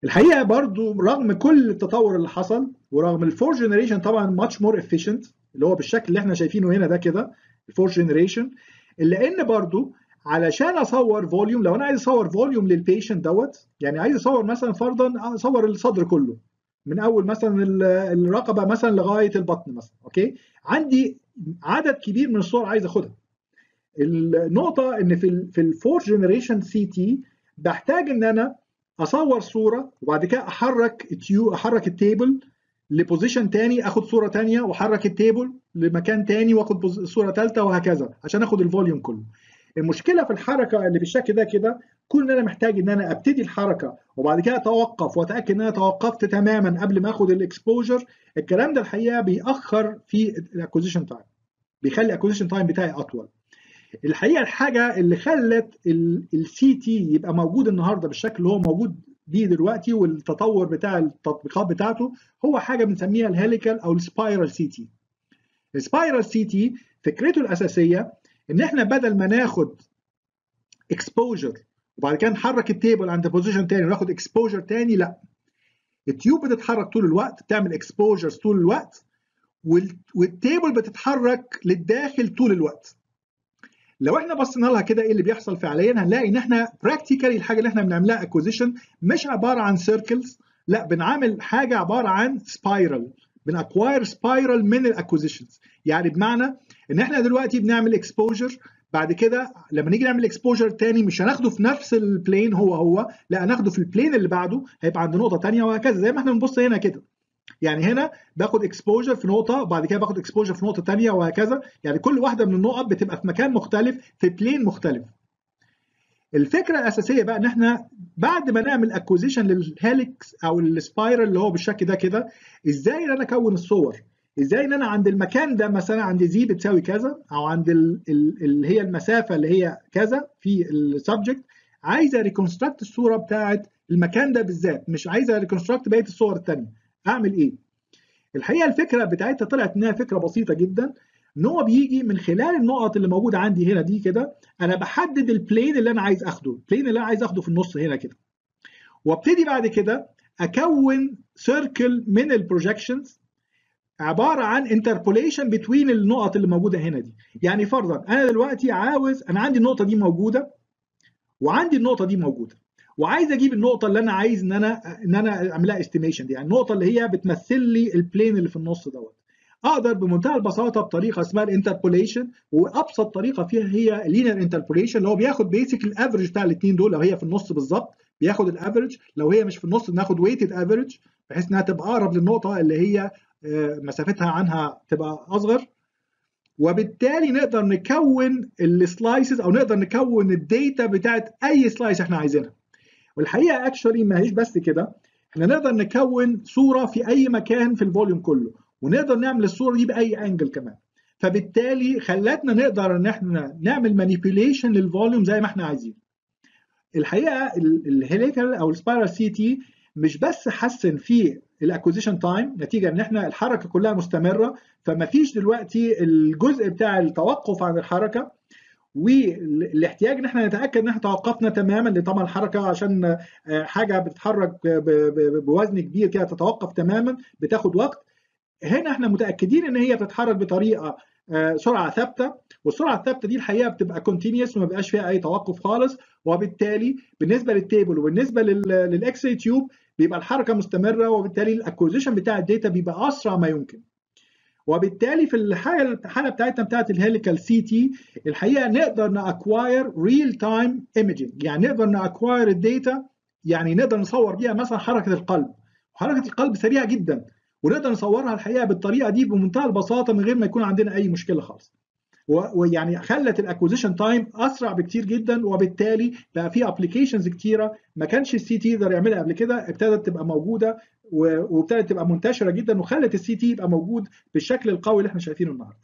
الحقيقه برضو رغم كل التطور اللي حصل ورغم الفور جنريشن طبعا ماتش مور افيشنت اللي هو بالشكل اللي احنا شايفينه هنا ده كده الفور جنريشن، الا ان برضو علشان اصور فوليوم، لو انا عايز اصور فوليوم للبيشنت دوت، يعني عايز اصور مثلا فرضا اصور الصدر كله من اول مثلا الرقبه مثلا لغايه البطن مثلا، اوكي، عندي عدد كبير من الصور عايز اخدها. النقطه ان في الفور جنريشن سي تي بحتاج ان انا اصور صوره وبعد كده احرك التيبل لبوزيشن تاني، اخد صوره تانيه واحرك التيبل لمكان تاني واخد صوره ثالثه وهكذا عشان اخد الفوليوم كله. المشكله في الحركه اللي بالشكل ده كده، كل انا محتاج ان انا ابتدي الحركه وبعد كده اتوقف واتاكد ان انا توقفت تماما قبل ما اخد الاكسبوجر. الكلام ده الحقيقه بيأخر في الاكوزيشن تايم، بيخلي الاكوزيشن تايم بتاعي اطول. الحقيقه الحاجه اللي خلت السي تي يبقى موجود النهارده بالشكل اللي هو موجود بيه دلوقتي والتطور بتاع التطبيقات بتاعته هو حاجه بنسميها الهيليكال او السبايرال سي تي. السبايرال سي تي فكرته الاساسيه ان احنا بدل ما ناخد اكسبوجر وبعد كده نحرك التيبل عند بوزيشن تاني وناخد اكسبوجر تاني، لا، التيوب بتتحرك طول الوقت، بتعمل اكسبوجرز طول الوقت، والتيبل بتتحرك للداخل طول الوقت. لو احنا بصينا لها كده ايه اللي بيحصل فعليا، هنلاقي ان احنا براكتيكالي الحاجه اللي احنا بنعملها اكوزيشن مش عباره عن سيركلز، لا، بنعمل حاجه عباره عن سبايرال، بنأكواير سبايرال من الاكوزيشنز. يعني بمعنى ان احنا دلوقتي بنعمل اكسبوجر، بعد كده لما نيجي نعمل اكسبوجر تاني مش هناخده في نفس البلين هو، لا، هناخده في البلين اللي بعده، هيبقى عند نقطه تانيه وهكذا زي ما احنا بنبص هنا كده. يعني هنا باخد اكسبوجر في نقطه وبعد كده باخد اكسبوجر في نقطه ثانيه وهكذا، يعني كل واحده من النقط بتبقى في مكان مختلف في بلين مختلف. الفكره الاساسيه بقى ان احنا بعد ما نعمل اكوزيشن للهيليكس او السبايرال اللي هو بالشكل ده كده، ازاي ان انا اكون الصور، ازاي ان انا عند المكان ده مثلا عند زي بتساوي كذا او عند اللي هي المسافه اللي هي كذا في السبجكت، عايزه ريكونستراكت الصوره بتاعت المكان ده بالذات، مش عايزه ريكونستراكت بقيه الصور الثانيه. اعمل ايه؟ الحقيقه الفكره بتاعتها طلعت انها فكره بسيطه جدا، ان هو بيجي من خلال النقط اللي موجوده عندي هنا دي كده، انا بحدد البلين اللي انا عايز اخده، البلين اللي انا عايز اخده في النص هنا كده، وابتدي بعد كده اكون سيركل من البروجكشنز عباره عن انتربوليشن بتوين النقط اللي موجوده هنا دي. يعني فرضا انا دلوقتي انا عندي النقطه دي موجوده وعندي النقطه دي موجوده، وعايز اجيب النقطه اللي انا عايز ان انا اعملها استيميشن دي، يعني النقطه اللي هي بتمثل لي البلين اللي في النص دوت. اقدر بمنتهى البساطه بطريقه اسمها الانتربوليشن، وابسط طريقه فيها هي لينير انتربوليشن، اللي هو بياخد بيسك الافرج بتاع الاثنين دول، لو هي في النص بالظبط بياخد الافرج، لو هي مش في النص بناخد ويتد افرج بحيث انها تبقى اقرب للنقطه اللي هي مسافتها عنها تبقى اصغر، وبالتالي نقدر نكون السلايسز او نقدر نكون الداتا بتاعت اي سلايس احنا عايزينها. والحقيقه اكشولي ما هيش بس كده، احنا نقدر نكون صوره في اي مكان في الفوليوم كله، ونقدر نعمل الصوره دي باي انجل كمان، فبالتالي خلتنا نقدر ان احنا نعمل مانيبيوليشن للفوليوم زي ما احنا عايزين. الحقيقه الهيليكال او السبايرال سي تي مش بس حسن في الاكوزيشن تايم نتيجه ان احنا الحركه كلها مستمره، فما فيش دلوقتي الجزء بتاع التوقف عن الحركه، والاحتياج ان احنا نتاكد ان احنا توقفنا تماما، لان طبعا الحركه عشان حاجه بتتحرك بوزن كبير كده تتوقف تماما بتاخد وقت. هنا احنا متاكدين ان هي بتتحرك بطريقه سرعه ثابته، والسرعه الثابته دي الحقيقه بتبقى كونتينيوس وما بيبقاش فيها اي توقف خالص، وبالتالي بالنسبه للتيبل وبالنسبه للاكس راي تيوب بيبقى الحركه مستمره، وبالتالي الاكوزيشن بتاع الداتا بيبقى اسرع ما يمكن. وبالتالي في الحاله بتاعتنا بتاعت الهيليكال سي تي الحقيقه نقدر ناكواير ريل تايم ايمجنج، يعني نقدر ناكواير الداتا، يعني نقدر نصور بيها مثلا حركه القلب، حركه القلب سريعه جدا ونقدر نصورها الحقيقه بالطريقه دي بمنتهى البساطه من غير ما يكون عندنا اي مشكله خالص. ويعني خلت الاكوزيشن تايم اسرع بكتير جدا، وبالتالي بقى في ابلكيشنز كتيره ما كانش السي تي يقدر يعملها قبل كده ابتدت تبقى موجوده، وابتدت تبقى منتشره جدا، وخلت السي تي يبقى موجود بالشكل القوي اللي احنا شايفينه النهارده.